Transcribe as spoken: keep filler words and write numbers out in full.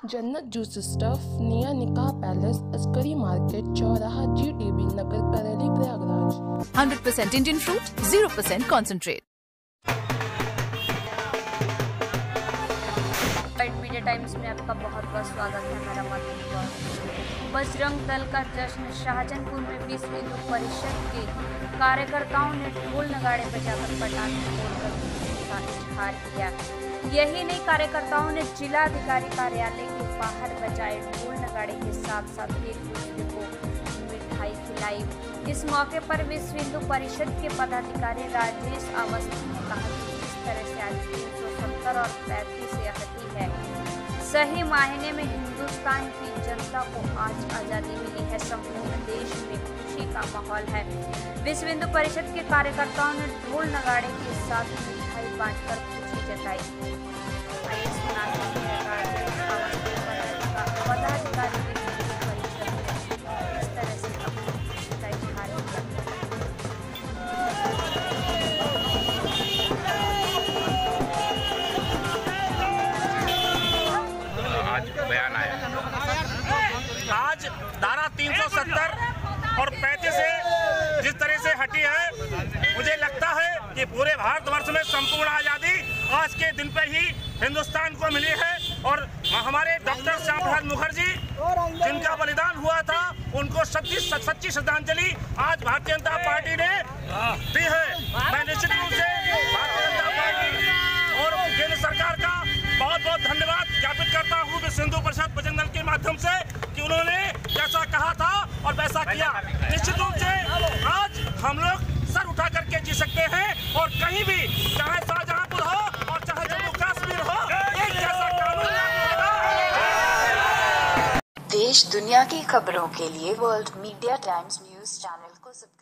जन्नत juice stuff, निया निकाह पैलेस, अस्करी मार्केट, चौराहा, GTB Nagar, Kareli, Prayagraj. Hundred percent Indian fruit, zero percent concentrate. Media Times में आपका बहुत बहुत स्वागत है। मेरा मत बजरंग दल का जश्न शाहजहांपुर में विश्व हिंदू परिषद के कार्यकर्ताओं ने ढोल नगाड़े बजाकर पटाखे फोड़कर खुशी का इजहार किया। यही नहीं, कार्यकर्ताओं ने जिलाधिकारी कार्यालय के बाहर बजाए ढोल नगाड़े के साथ साथ एक दूसरे को मिठाई खिलाई। इस मौके पर विश्व हिंदू परिषद के पदाधिकारी राजेश अवस्थी ने कहा कि इस तरह से आज तीन सौ सत्तर और पैंतीस से हटी है। सही मायने में हिंदुस्तान की जनता को आज आज़ादी मिली है। संपूर्ण देश में खुशी का माहौल है। विश्व हिंदू परिषद के कार्यकर्ताओं ने ढोल नगाड़े के साथ मिठाई बांटकर खुशी जताई। आइए सुनाते हैं पदाधिकारी विश्व हिंदू परिषद में इस तरह से अपनी खुशी का इजहार करते हैं। आज बयान आया, आज धारा तीन सौ सत्तर और पैंतीस से जिस तरह से हटी है, मुझे लगता है कि पूरे भारतवर्ष में संपूर्ण आज़ादी आज के दिन पे ही हिंदुस्तान को मिली है। और हमारे डॉक्टर श्यामा प्रसाद मुखर्जी जिनका बलिदान हुआ था, उनको सच्ची सच्ची श्रद्धांजलि आज भारतीय जनता पार्टी ने दी है। मैं निश्चित रूप से भारतीय जनता पार्टी और केंद्र सरकार का बहुत बहुत धन्यवाद ज्ञापित करता हूँ विश्व हिंदू परिषद बजरंग दल के माध्यम से कि उन्होंने जैसा कहा था और वैसा किया। निश्चित रूप से आज हम लोग सर उठा करके जी सकते हैं और कहीं भी, चाहे शाहजहांपुर हो और चाहे जम्मू कश्मीर हो, एक जैसा कानून लागू होगा। देश दुनिया की खबरों के लिए World Media Times news channel को सब्सक्राइब